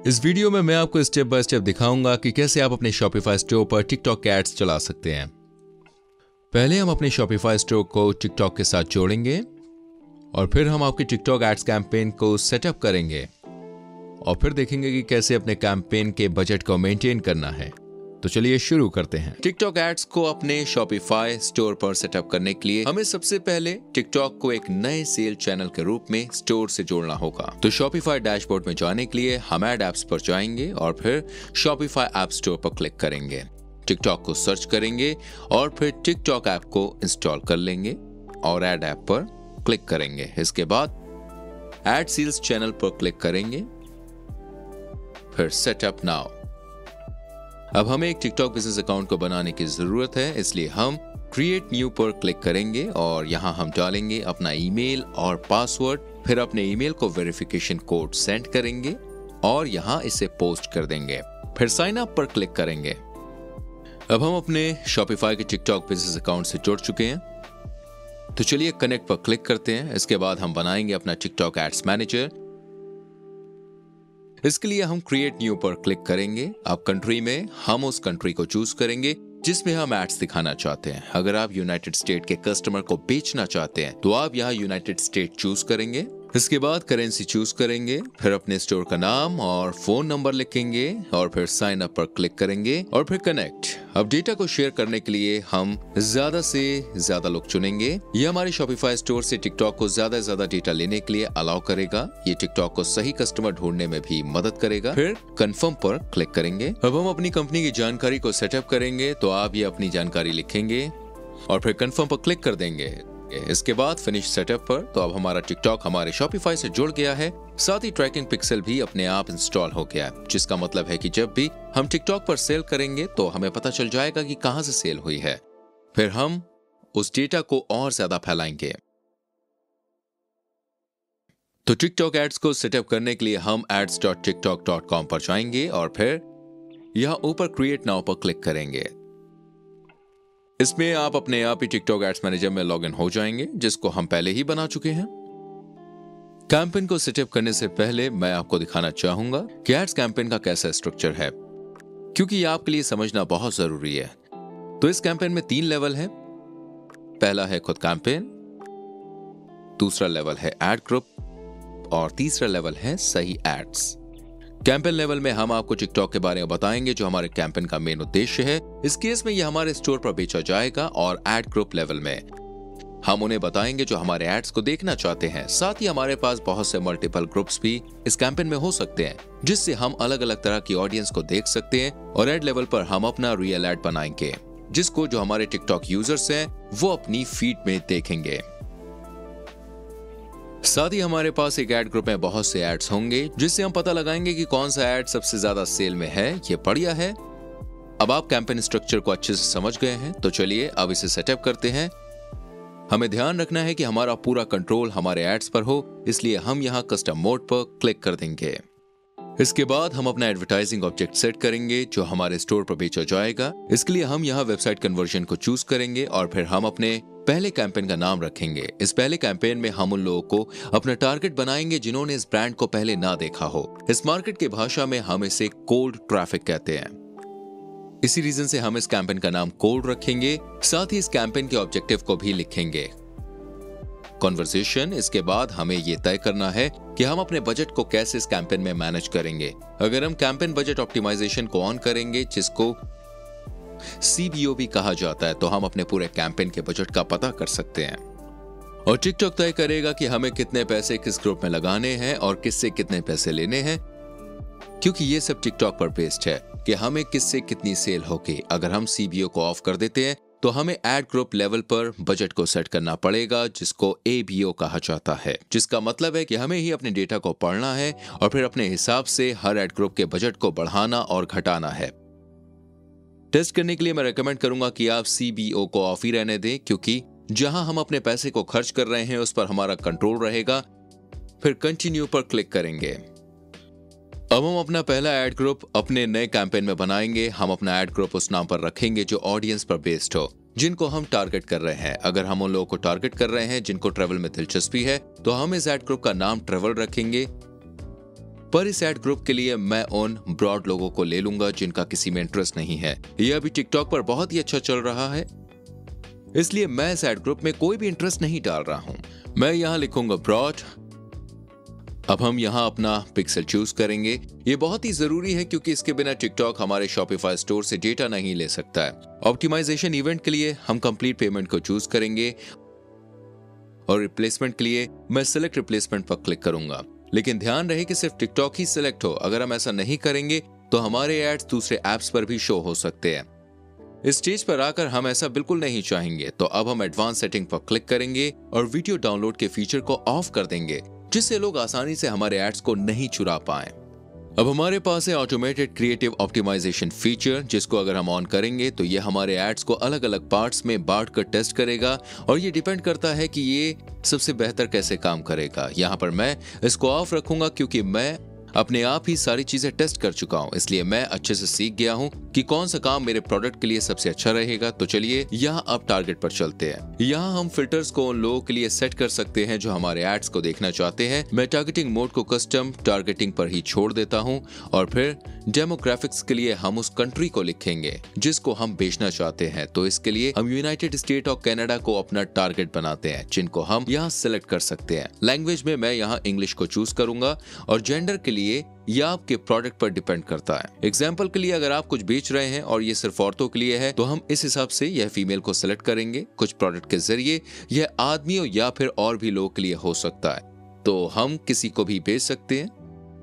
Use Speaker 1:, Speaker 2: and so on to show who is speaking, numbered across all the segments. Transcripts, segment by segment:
Speaker 1: इस वीडियो में मैं आपको स्टेप बाय स्टेप दिखाऊंगा कि कैसे आप अपने शॉपिफाई स्टोर पर टिकटॉक के एड्स चला सकते हैं। पहले हम अपने शॉपिफाई स्टोर को टिकटॉक के साथ जोड़ेंगे और फिर हम आपके टिकटॉक एड्स कैंपेन को सेटअप करेंगे और फिर देखेंगे कि कैसे अपने कैंपेन के बजट को मेंटेन करना है। तो चलिए शुरू करते हैं। टिकटॉक एड्स को अपने शॉपिफाई स्टोर पर सेटअप करने के लिए हमें सबसे पहले टिकटॉक को एक नए सेल चैनल के रूप में स्टोर से जोड़ना होगा। तो शॉपिफाई डैशबोर्ड में जाने के लिए हम एड एप्स पर जाएंगे और फिर शॉपिफाई ऐप स्टोर पर क्लिक करेंगे। टिकटॉक को सर्च करेंगे और फिर टिकटॉक ऐप को इंस्टॉल कर लेंगे और एड ऐप पर क्लिक करेंगे। इसके बाद एड सेल्स चैनल पर क्लिक करेंगे, फिर सेटअप नाउ। अब हमें एक टिकटॉक बिजनेस अकाउंट को बनाने की जरूरत है, इसलिए हम क्रिएट न्यू पर क्लिक करेंगे और यहां हम डालेंगे अपना ईमेल और पासवर्ड। फिर अपने ईमेल को वेरिफिकेशन कोड सेंड करेंगे और यहां इसे पोस्ट कर देंगे। फिर साइन अप पर क्लिक करेंगे। अब हम अपने शॉपिफाई के टिकटॉक बिजनेस अकाउंट से जुड़ चुके हैं, तो चलिए कनेक्ट पर क्लिक करते हैं। इसके बाद हम बनाएंगे अपना टिकटॉक एड्स मैनेजर। इसके लिए हम क्रिएट न्यू पर क्लिक करेंगे। अब कंट्री में हम उस कंट्री को चूज करेंगे जिसमें हम एड्स दिखाना चाहते हैं। अगर आप यूनाइटेड स्टेट के कस्टमर को बेचना चाहते हैं तो आप यहाँ यूनाइटेड स्टेट चूज करेंगे। इसके बाद करेंसी चूज करेंगे, फिर अपने स्टोर का नाम और फोन नंबर लिखेंगे और फिर साइन अप पर क्लिक करेंगे और फिर कनेक्ट। अब डेटा को शेयर करने के लिए हम ज्यादा से ज्यादा लोग चुनेंगे। ये हमारे शॉपिफाई स्टोर से टिकटॉक को ज्यादा से ज्यादा डेटा लेने के लिए अलाउ करेगा। ये टिकटॉक को सही कस्टमर ढूंढने में भी मदद करेगा। फिर कंफर्म पर क्लिक करेंगे। अब हम अपनी कंपनी की जानकारी को सेटअप करेंगे, तो आप ये अपनी जानकारी लिखेंगे और फिर कंफर्म पर क्लिक कर देंगे। इसके बाद फिनिश सेटअप पर। तो अब हमारा टिकटॉक हमारे शॉपिफाई से जुड़ गया है, साथ ही ट्रैकिंग पिक्सल भी अपने आप इंस्टॉल हो गया, जिसका मतलब है कि जब भी हम टिकटॉक पर सेल करेंगे तो हमें पता चल जाएगा कि कहां से सेल हुई है। फिर हम उस डेटा को और ज्यादा फैलाएंगे। तो टिकटॉक एड्स को सेटअप करने के लिए हम ads.tiktok.com पर जाएंगे और फिर यहां ऊपर क्रिएट नाउ पर क्लिक करेंगे। इसमें आप अपने आप ही टिकटॉक एड्स मैनेजर में लॉगिन हो जाएंगे, जिसको हम पहले ही बना चुके हैं। कैंपेन को सेटअप करने से पहले मैं आपको दिखाना चाहूंगा कि एड्स कैंपेन का कैसा स्ट्रक्चर है, क्योंकि ये आपके लिए समझना बहुत जरूरी है। तो इस कैंपेन में 3 लेवल है। पहला है खुद कैंपेन, दूसरा लेवल है एड ग्रुप और तीसरा लेवल है सही एड्स। कैंपेन लेवल में हम आपको टिकटॉक के बारे में बताएंगे, जो हमारे कैंपेन का मेन उद्देश्य है। इस केस में ये हमारे स्टोर पर बेचा जाएगा। और एड ग्रुप लेवल में हम उन्हें बताएंगे जो हमारे एड्स को देखना चाहते हैं। साथ ही हमारे पास बहुत से मल्टीपल ग्रुप्स भी इस कैंपेन में हो सकते हैं, जिससे हम अलग अलग तरह की ऑडियंस को देख सकते हैं। और एड लेवल पर हम अपना रियल एड बनाएंगे, जिसको जो हमारे टिकटॉक यूजर्स हैं वो अपनी फीड में देखेंगे। साथ ही हमारे पास एक एड ग्रुप में बहुत से एड्स होंगे, जिससे हम पता लगाएंगे कि कौन सा एड सबसे ज्यादा सेल में है, ये बढ़िया है। अब आप कैंपेन स्ट्रक्चर को अच्छे से समझ गए हैं, तो चलिए अब इसे सेटअप करते हैं। हमें ध्यान रखना है कि हमारा पूरा कंट्रोल हमारे एड्स पर हो, इसलिए हम यहाँ कस्टम मोड पर क्लिक कर देंगे। इसके बाद हम अपना एडवर्टाइजिंग ऑब्जेक्ट सेट करेंगे, जो हमारे स्टोर पर बेचा जाएगा। इसके लिए हम यहाँ वेबसाइट कन्वर्जन को चूज करेंगे और फिर हम अपने पहले कैंपेन का नाम रखेंगे। इस पहले कैंपेन में हम उन लोगों को अपना टारगेट बनाएंगे जिन्होंने इस ब्रांड को पहले ना देखा हो। इस मार्केट की भाषा में हम इसे कोल्ड ट्रैफिक कहते हैं। इसी रीजन से हम इस कैंपेन का नाम कोल्ड रखेंगे। साथ ही इस कैंपेन के ऑब्जेक्टिव को भी लिखेंगे, कन्वर्सेशन। इसके बाद हमें यह तय करना है कि हम अपने बजट को कैसे इस कैंपेन में मैनेज करेंगे। अगर हम कैंपेन बजट ऑप्टिमाइजेशन को ऑन करेंगे, जिसको CBO भी कहा जाता है, तो हम अपने पूरे कैंपेन के बजट का पता कर सकते हैं। और टिकटॉक तय करेगा कि हमें कितने पैसे किस ग्रुप में लगाने हैं और किससे कितने पैसे लेने हैं, क्योंकि ये सब टिकटॉक पर बेस्ड है कि हमें किससे कितनी सेल होगी। अगर हम CBO को ऑफ कर देते हैं तो हमें एड ग्रुप लेवल पर बजट को सेट करना पड़ेगा, जिसको ABO कहा जाता है, जिसका मतलब है कि हमें ही अपने डेटा को पढ़ना है और फिर अपने हिसाब से हर एड ग्रुप के बजट को बढ़ाना और घटाना है। टेस्ट करने के लिए मैं रेकमेंड करूंगा कि आप CBO को ऑफ ही रहने दें, क्योंकि जहां हम अपने पैसे को खर्च कर रहे हैं उस पर हमारा कंट्रोल रहेगा। फिर कंटिन्यू पर क्लिक करेंगे। अब हम अपना पहला एड ग्रुप अपने नए कैंपेन में बनाएंगे। हम अपना एड ग्रुप उस नाम पर रखेंगे जो ऑडियंस पर बेस्ड हो, जिनको हम टारगेट कर रहे हैं। अगर हम उन लोगों को टारगेट कर रहे हैं जिनको ट्रैवल में दिलचस्पी है, तो हम इस एड ग्रुप का नाम ट्रैवल रखेंगे। पर इस एड ग्रुप के लिए मैं उन ब्रॉड लोगों को ले लूंगा जिनका किसी में इंटरेस्ट नहीं है। ये अभी टिकटॉक पर बहुत ही अच्छा चल रहा है, इसलिए मैं इस एड ग्रुप में कोई भी इंटरेस्ट नहीं डाल रहा हूं। मैं यहां लिखूंगा ब्रॉड। अब हम यहां अपना पिक्सल चूज करेंगे। ये बहुत ही जरूरी है क्योंकि इसके बिना टिकटॉक हमारे शॉपिफाई स्टोर से डेटा नहीं ले सकता है। ऑप्टिमाइजेशन इवेंट के लिए हम कंप्लीट पेमेंट को चूज करेंगे और रिप्लेसमेंट के लिए मैं सिलेक्ट रिप्लेसमेंट पर क्लिक करूंगा। लेकिन ध्यान रहे कि सिर्फ टिकटॉक ही सिलेक्ट हो। अगर हम ऐसा नहीं करेंगे तो हमारे एड्स दूसरे एप्स पर भी शो हो सकते हैं। इस स्टेज पर आकर हम ऐसा बिल्कुल नहीं चाहेंगे, तो अब हम एडवांस सेटिंग पर क्लिक करेंगे और वीडियो डाउनलोड के फीचर को ऑफ कर देंगे, जिससे लोग आसानी से हमारे एड्स को नहीं चुरा पाएं। अब हमारे पास है ऑटोमेटेड क्रिएटिव ऑप्टिमाइजेशन फीचर, जिसको अगर हम ऑन करेंगे तो ये हमारे एड्स को अलग अलग पार्ट्स में बांट कर टेस्ट करेगा और ये डिपेंड करता है कि ये सबसे बेहतर कैसे काम करेगा। यहाँ पर मैं इसको ऑफ रखूंगा क्योंकि मैं अपने आप ही सारी चीजें टेस्ट कर चुका हूं, इसलिए मैं अच्छे से सीख गया हूं कि कौन सा काम मेरे प्रोडक्ट के लिए सबसे अच्छा रहेगा। तो चलिए यहाँ अब टारगेट पर चलते हैं। यहाँ हम फिल्टर्स को उन लोगों के लिए सेट कर सकते हैं जो हमारे एड्स को देखना चाहते हैं। मैं टारगेटिंग मोड को कस्टम टारगेटिंग पर ही छोड़ देता हूँ और फिर डेमोग्राफिक्स के लिए हम उस कंट्री को लिखेंगे जिसको हम बेचना चाहते हैं। तो इसके लिए हम यूनाइटेड स्टेट और कनाडा को अपना टारगेट बनाते हैं, जिनको हम यहाँ सिलेक्ट कर सकते हैं। लैंग्वेज में मैं यहाँ इंग्लिश को चूज करूंगा और जेंडर के लिए यह आपके प्रोडक्ट पर डिपेंड करता है। एग्जाम्पल के लिए अगर आप कुछ बेच रहे हैं और ये सिर्फ औरतों के लिए है तो हम इस हिसाब से यह फीमेल को सिलेक्ट करेंगे। कुछ प्रोडक्ट के जरिए यह आदमियों या फिर और भी लोगों के लिए हो सकता है, तो हम किसी को भी बेच सकते हैं।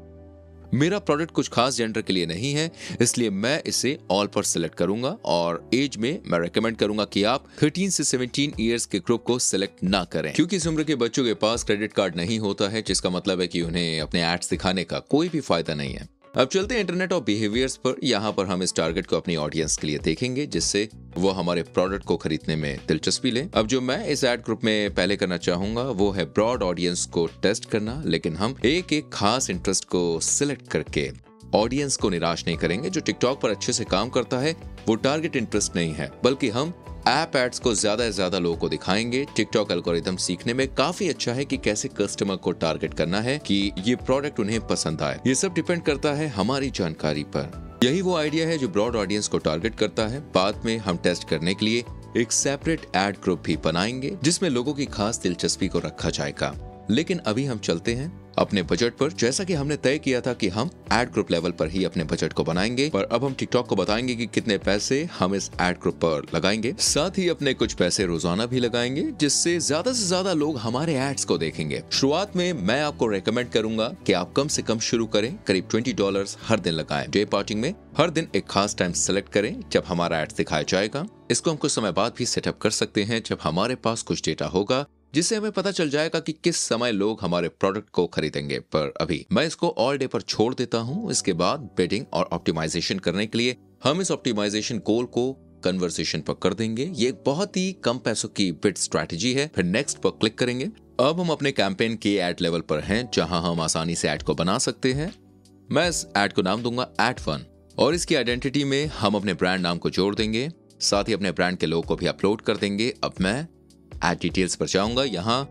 Speaker 1: मेरा प्रोडक्ट कुछ खास जेंडर के लिए नहीं है, इसलिए मैं इसे ऑल पर सिलेक्ट करूंगा और एज में मैं रेकमेंड करूंगा कि आप 13 से 17 इयर्स के ग्रुप को सिलेक्ट ना करें, क्योंकि इस उम्र के बच्चों के पास क्रेडिट कार्ड नहीं होता है, जिसका मतलब है कि उन्हें अपने एड्स दिखाने का कोई भी फायदा नहीं है। अब चलते हैं इंटरनेट ऑफ बिहेवियर्स पर। यहाँ पर हम इस टारगेट को अपनी ऑडियंस के लिए देखेंगे, जिससे वो हमारे प्रोडक्ट को खरीदने में दिलचस्पी ले। अब जो मैं इस एड ग्रुप में पहले करना चाहूंगा वो है ब्रॉड ऑडियंस को टेस्ट करना, लेकिन हम एक एक खास इंटरेस्ट को सिलेक्ट करके ऑडियंस को निराश नहीं करेंगे। जो टिकटॉक पर अच्छे से काम करता है वो टारगेट इंटरेस्ट नहीं है, बल्कि हम ऐप एड्स को ज्यादा से ज्यादा लोगों को दिखाएंगे। टिकटॉक एल्गोरिथम सीखने में काफी अच्छा है कि कैसे कस्टमर को टारगेट करना है कि ये प्रोडक्ट उन्हें पसंद आए। ये सब डिपेंड करता है हमारी जानकारी पर। यही वो आइडिया है जो ब्रॉड ऑडियंस को टारगेट करता है। बाद में हम टेस्ट करने के लिए एक सेपरेट एड ग्रुप भी बनाएंगे जिसमें लोगों की खास दिलचस्पी को रखा जाएगा। लेकिन अभी हम चलते हैं अपने बजट पर। जैसा कि हमने तय किया था कि हम एड ग्रुप लेवल पर ही अपने बजट को बनाएंगे, पर अब हम टिकटॉक को बताएंगे कि कितने पैसे हम इस एड ग्रुप पर लगाएंगे। साथ ही अपने कुछ पैसे रोजाना भी लगाएंगे, जिससे ज्यादा से ज्यादा लोग हमारे एड्स को देखेंगे। शुरुआत में मैं आपको रेकमेंड करूंगा कि आप कम से कम शुरू करें, करीब $20 हर दिन लगाएं। डे पार्टिंग में हर दिन एक खास टाइम सेलेक्ट करें जब हमारा एड्स दिखाया जाएगा। इसको हम कुछ समय बाद भी सेटअप कर सकते हैं जब हमारे पास कुछ डेटा होगा, जिससे हमें पता चल जाएगा कि किस समय लोग हमारे प्रोडक्ट को खरीदेंगे। पर अभी मैं इसको ऑल डे पर छोड़ देता हूं। इसके बाद बिडिंग और ऑप्टिमाइजेशन करने के लिए हम इस ऑप्टिमाइजेशन गोल को कन्वर्सेशन पर कर देंगे। ये एक बहुत ही कम पैसों की बिड स्ट्रैटेजी है। फिर नेक्स्ट पर क्लिक करेंगे। अब हम अपने कैंपेन के एड लेवल पर हैं, जहां हम आसानी से एड को बना सकते हैं। मैं इस एड को नाम दूंगा एड फन और इसकी आइडेंटिटी में हम अपने ब्रांड नाम को जोड़ देंगे। साथ ही अपने ब्रांड के लोगो को भी अपलोड कर देंगे। अब मैं एड डिटेल्स पर जाऊंगा। यहाँ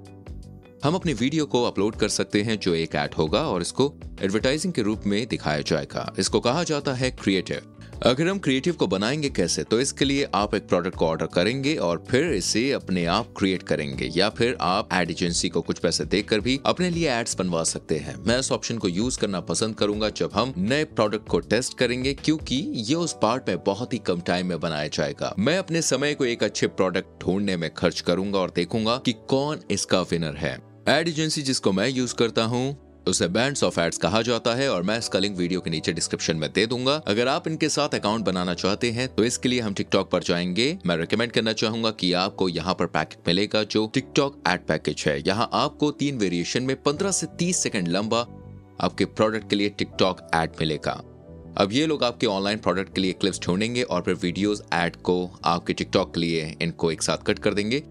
Speaker 1: हम अपनी वीडियो को अपलोड कर सकते हैं जो एक ऐड होगा और इसको एडवर्टाइजिंग के रूप में दिखाया जाएगा। इसको कहा जाता है क्रिएटिव। अगर हम क्रिएटिव को बनाएंगे कैसे, तो इसके लिए आप एक प्रोडक्ट को ऑर्डर करेंगे और फिर इसे अपने आप क्रिएट करेंगे, या फिर आप एड एजेंसी को कुछ पैसे देकर भी अपने लिए एड्स बनवा सकते हैं। मैं इस ऑप्शन को यूज करना पसंद करूंगा जब हम नए प्रोडक्ट को टेस्ट करेंगे, क्योंकि ये उस पार्ट में बहुत ही कम टाइम में बनाया जाएगा। मैं अपने समय को एक अच्छे प्रोडक्ट ढूंढने में खर्च करूंगा और देखूंगा कि कौन इसका विनर है। एड एजेंसी जिसको मैं यूज करता हूँ उसे बैंड्स ऑफ एड्स कहा जाता है और मैं इसका लिंक वीडियो के नीचे डिस्क्रिप्शन में दे दूंगा। अगर आप इनके साथ अकाउंट बनाना चाहते हैं तो इसके लिए हम टिकटॉक पर जाएंगे। मैं रेकमेंड करना चाहूंगा कि आपको यहाँ पर पैकेट मिलेगा जो टिकटॉक एड पैकेज है। यहाँ आपको 3 वेरिएशन में 15 से 30 सेकंड लंबा आपके प्रोडक्ट के लिए टिकटॉक एड मिलेगा। अब ये लोग आपके ऑनलाइन प्रोडक्ट के लिए क्लिप्स ढूंढेंगे और फिर वीडियोस एड को आपके टिकटॉक के लिए इनको एक साथ कट कर देंगे।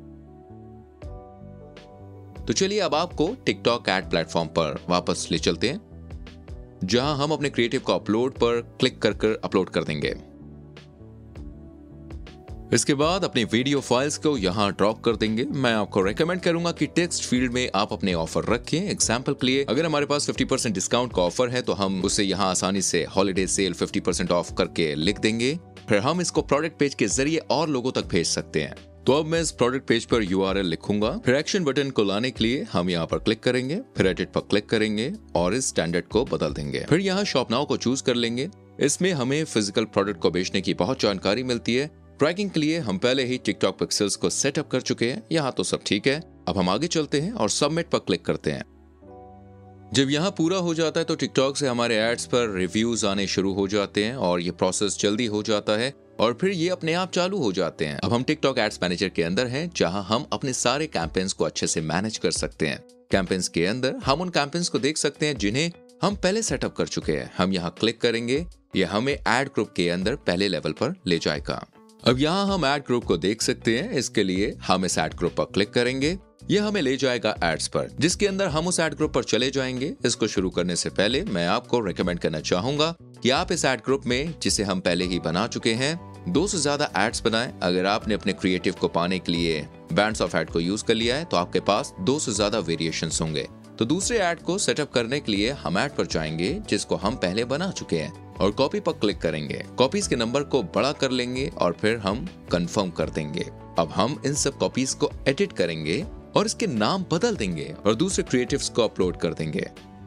Speaker 1: तो चलिए अब आपको टिकटॉक एड प्लेटफॉर्म पर वापस ले चलते हैं, जहां हम अपने क्रिएटिव को अपलोड पर क्लिक कर अपलोड कर देंगे। इसके बाद अपनी वीडियो फाइल्स को यहाँ ड्रॉप कर देंगे। मैं आपको रेकमेंड करूंगा कि टेक्स्ट फील्ड में आप अपने ऑफर रखें। एग्जांपल के लिए अगर हमारे पास 50% डिस्काउंट का ऑफर है तो हम उसे यहाँ आसानी से हॉलिडे सेल 50% ऑफ करके लिख देंगे। फिर हम इसको प्रोडक्ट पेज के जरिए और लोगों तक भेज सकते हैं। तो अब मैं इस प्रोडक्ट पेज पर URL लिखूंगा। फिर एक्शन बटन को लाने के लिए हम यहाँ पर क्लिक करेंगे, फिर एडिट पर क्लिक करेंगे और इस स्टैंडर्ड को बदल देंगे। फिर यहाँ शॉप नाउ को चूज कर लेंगे। इसमें हमें फिजिकल प्रोडक्ट को बेचने की बहुत जानकारी मिलती है। ट्रैकिंग के लिए हम पहले ही टिकटॉक पिक्सेल्स को सेटअप कर चुके हैं। यहाँ तो सब ठीक है। अब हम आगे चलते हैं और सबमिट पर क्लिक करते हैं। जब यहाँ पूरा हो जाता है तो टिकटॉक से हमारे एड्स पर रिव्यूज आने शुरू हो जाते हैं और ये प्रोसेस जल्दी हो जाता है और फिर ये अपने आप चालू हो जाते हैं। अब हम टिकटॉक एड्स मैनेजर के अंदर हैं, जहां हम अपने सारे कैंपेन्स को अच्छे से मैनेज कर सकते हैं। कैंपेन्स के अंदर हम उन कैंपेन्स को देख सकते हैं जिन्हें हम पहले सेटअप कर चुके हैं। हम यहाँ क्लिक करेंगे, यह हमें एड ग्रुप के अंदर पहले लेवल पर ले जाएगा। अब यहाँ हम एड ग्रुप को देख सकते हैं। इसके लिए हम इस एड ग्रुप पर क्लिक करेंगे। यह हमें ले जाएगा एड्स पर, जिसके अंदर हम उस एड ग्रुप पर चले जाएंगे। इसको शुरू करने से पहले मैं आपको रेकमेंड करना चाहूंगा कि आप इस एड ग्रुप में, जिसे हम पहले ही बना चुके हैं, 2 से ज्यादा एड्स बनाएं। अगर आपने अपने क्रिएटिव को पाने के लिए बैंड्स ऑफ एड को यूज कर लिया है तो आपके पास 2 से ज्यादा वेरिएशंस होंगे। तो दूसरे ऐड को सेटअप करने के लिए हम ऐड पर जाएंगे जिसको हम पहले बना चुके हैं और कॉपी पर क्लिक करेंगे। कॉपीज के नंबर को बड़ा कर लेंगे और फिर हम कंफर्म कर देंगे। अब हम इन सब कॉपीज को एडिट करेंगे और इसके नाम बदल देंगे और दूसरे क्रिएटिव्स को अपलोड कर देंगे।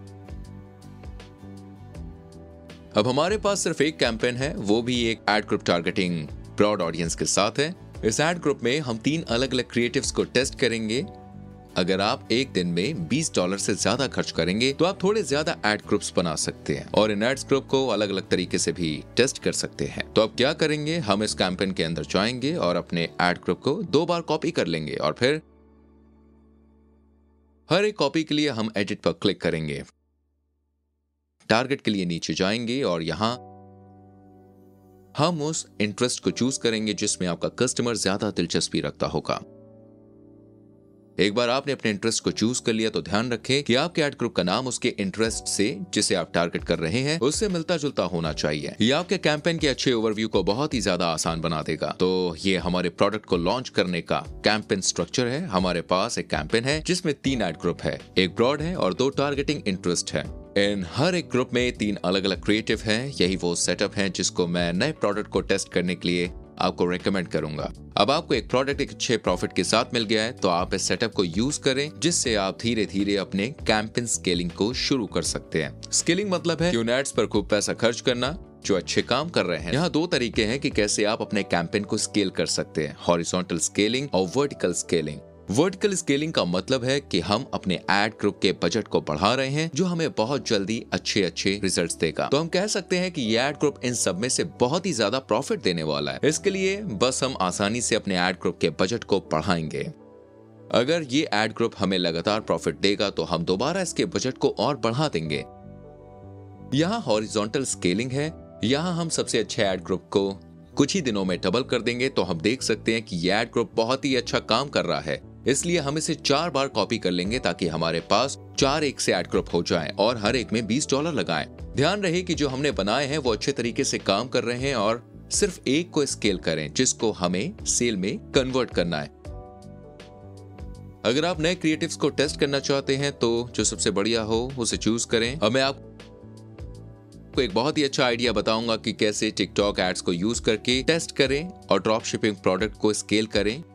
Speaker 1: अब हमारे पास सिर्फ एक कैंपेन है, वो भी एक ad group targeting broad audience के साथ है। इस एड ग्रुप में हम 3 अलग अलग क्रिएटिव्स को टेस्ट करेंगे। अगर आप एक दिन में $20 से ज्यादा खर्च करेंगे तो आप थोड़े ज्यादा एड ग्रुप्स बना सकते हैं और इन एड्स ग्रुप को अलग अलग तरीके से भी टेस्ट कर सकते हैं। तो अब क्या करेंगे, हम इस कैंपेन के अंदर जाएंगे और अपने एड ग्रुप को 2 बार कॉपी कर लेंगे और फिर हर एक कॉपी के लिए हम एडिट पर क्लिक करेंगे। टारगेट के लिए नीचे जाएंगे और यहां हम उस इंटरेस्ट को चूज करेंगे जिसमें आपका कस्टमर ज्यादा दिलचस्पी रखता होगा। एक बार आपने अपने इंटरेस्ट को चूज कर लिया तो ध्यान रखें कि आपके एड ग्रुप का नाम उसके इंटरेस्ट से, जिसे आप टारगेट कर रहे हैं, उससे मिलता जुलता होना चाहिए। ये आपके कैंपेन के अच्छे ओवरव्यू को बहुत ही ज्यादा आसान बना देगा। तो ये हमारे प्रोडक्ट को लॉन्च करने का कैंपेन स्ट्रक्चर है। हमारे पास एक कैंपेन है जिसमें 3 एड ग्रुप है, एक ब्रॉड है और 2 टारगेटिंग इंटरेस्ट है। इन हर एक ग्रुप में 3 अलग अलग क्रिएटिव हैं। यही वो सेटअप है जिसको मैं नए प्रोडक्ट को टेस्ट करने के लिए आपको रेकमेंड करूंगा। अब आपको एक प्रोडक्ट एक अच्छे प्रॉफिट के साथ मिल गया है तो आप इस सेटअप को यूज करें, जिससे आप धीरे धीरे अपने कैंपेन स्केलिंग को शुरू कर सकते हैं। स्केलिंग मतलब है कि उन एड्स पर खूब पैसा खर्च करना जो अच्छे काम कर रहे हैं। यहाँ 2 तरीके हैं कि कैसे आप अपने कैंपेन को स्केल कर सकते हैं, हॉरिजॉन्टल स्केलिंग और वर्टिकल स्केलिंग। वर्टिकल स्केलिंग का मतलब है कि हम अपने एड ग्रुप के बजट को बढ़ा रहे हैं, जो हमें बहुत जल्दी अच्छे रिजल्ट्स देगा। तो हम कह सकते हैं कि ये एड ग्रुप इन सब में से बहुत ही ज्यादा प्रॉफिट देने वाला है। इसके लिए बस हम आसानी से अपने एड ग्रुप के बजट को बढ़ाएंगे। अगर ये एड ग्रुप हमें लगातार प्रॉफिट देगा तो हम दोबारा इसके बजट को और बढ़ा देंगे। यहाँ हॉरिजॉन्टल स्केलिंग है। यहाँ हम सबसे अच्छे एड ग्रुप को कुछ ही दिनों में डबल कर देंगे। तो हम देख सकते हैं कि ये एड ग्रुप बहुत ही अच्छा काम कर रहा है, इसलिए हम इसे 4 बार कॉपी कर लेंगे ताकि हमारे पास 4 एक से एड ग्रुप हो जाएं और हर एक में $20 लगाएं। ध्यान रहे कि जो हमने बनाए हैं वो अच्छे तरीके से काम कर रहे हैं और सिर्फ एक को स्केल करें जिसको हमें सेल में कन्वर्ट करना है। अगर आप नए क्रिएटिव्स को टेस्ट करना चाहते हैं तो जो सबसे बढ़िया हो उसे चूज करें। अब मैं आपको एक बहुत ही अच्छा आइडिया बताऊंगा कि कैसे टिकटॉक एड्स को यूज करके टेस्ट करें और ड्रॉप शिपिंग प्रोडक्ट को स्केल करें।